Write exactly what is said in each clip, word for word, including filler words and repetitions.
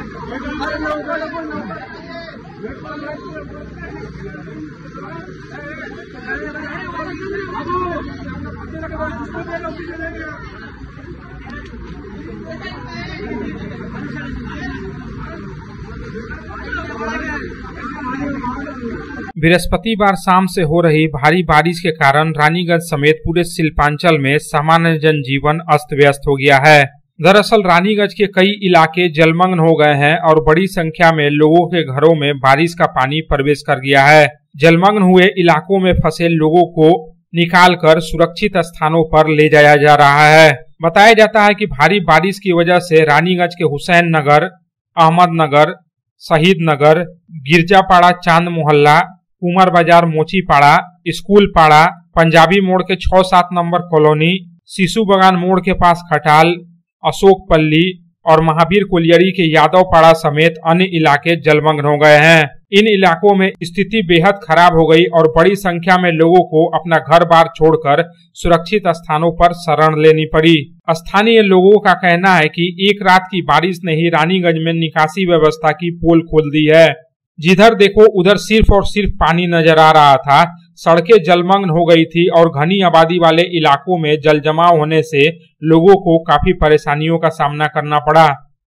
बृहस्पतिवार शाम से हो रही भारी बारिश के कारण रानीगंज समेत पूरे शिल्पांचल में सामान्य जनजीवन अस्त व्यस्त हो गया है। दरअसल रानीगंज के कई इलाके जलमग्न हो गए हैं और बड़ी संख्या में लोगों के घरों में बारिश का पानी प्रवेश कर गया है। जलमग्न हुए इलाकों में फंसे लोगों को निकालकर सुरक्षित स्थानों पर ले जाया जा रहा है। बताया जाता है कि भारी बारिश की वजह से रानीगंज के हुसैन नगर, अहमद नगर, शहीद नगर, गिरजापाड़ा, चांद मोहल्ला, कुमार बाजार, मोची पाड़ा, स्कूल पाड़ा, पंजाबी मोड़ के छह सात नंबर कॉलोनी, शिशु बगान मोड़ के पास खटाल, अशोक पल्ली और महावीर कोलियरी के यादव पाड़ा समेत अन्य इलाके जलमग्न हो गए हैं। इन इलाकों में स्थिति बेहद खराब हो गई और बड़ी संख्या में लोगों को अपना घर बार छोड़कर सुरक्षित स्थानों पर शरण लेनी पड़ी। स्थानीय लोगों का कहना है कि एक रात की बारिश ने ही रानीगंज में निकासी व्यवस्था की पोल खोल दी है। जिधर देखो उधर सिर्फ और सिर्फ पानी नजर आ रहा था। सड़कें जलमग्न हो गई थी और घनी आबादी वाले इलाकों में जल जमाव होने से लोगों को काफी परेशानियों का सामना करना पड़ा।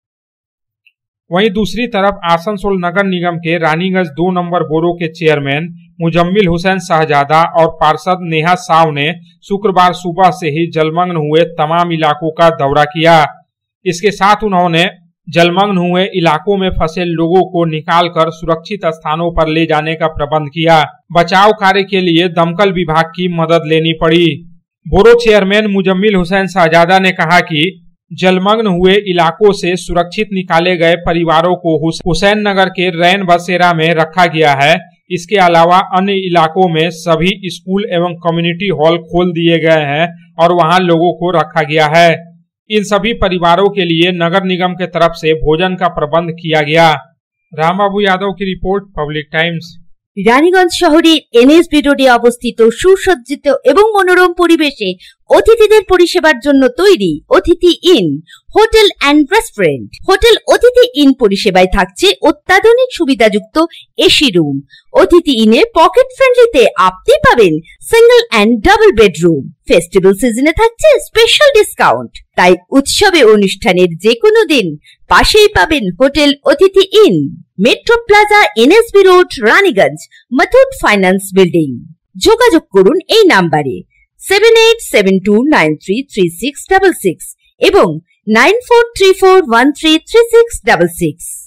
वहीं दूसरी तरफ आसनसोल नगर निगम के रानीगंज दो नंबर बोरो के चेयरमैन मुजम्मिल हुसैन शाहजादा और पार्षद नेहा साव ने शुक्रवार सुबह से ही जलमग्न हुए तमाम इलाकों का दौरा किया। इसके साथ उन्होंने जलमग्न हुए इलाकों में फंसे लोगों को निकालकर सुरक्षित स्थानों पर ले जाने का प्रबंध किया। बचाव कार्य के लिए दमकल विभाग की मदद लेनी पड़ी। बोरो चेयरमैन मुजम्मिल हुसैन शाहजादा ने कहा कि जलमग्न हुए इलाकों से सुरक्षित निकाले गए परिवारों को हुसैन नगर के रैन बसेरा में रखा गया है। इसके अलावा अन्य इलाकों में सभी स्कूल एवं कम्युनिटी हॉल खोल दिए गए हैं और वहां लोगों को रखा गया है। इन सभी परिवारों के लिए नगर निगम के तरफ से भोजन का प्रबंध किया गया। रामबाबू यादव की रिपोर्ट, पब्लिक टाइम्स। রানীগঞ্জ শহরের এনএসবি রোডে অবস্থিত সুসজ্জিত এবং মনোরম পরিবেশে অতিথিদের পরিষেবার জন্য তৈরি Atithi Inn hotel and restaurant. Hotel Atithi Inn পরিষেবায় থাকছে অত্যাধুনিক সুবিধাযুক্ত এসি রুম। অতিথি ইনে পকেট ফ্রেন্ডলিতে আপনি পাবেন single and double bedroom. Festival সিজনে থাকছে স্পেশাল ডিসকাউন্ট। তাই উৎসবে অনুষ্ঠানের যে কোনো দিন পাশেই পাবেন hotel Atithi Inn, Metro Plaza, NSB road, Raniganj, Muthoot Finance building. যোগাযোগ করুন এই নাম্বারে seven eight seven two nine three three six six six এবং nine four three four one three three six six six.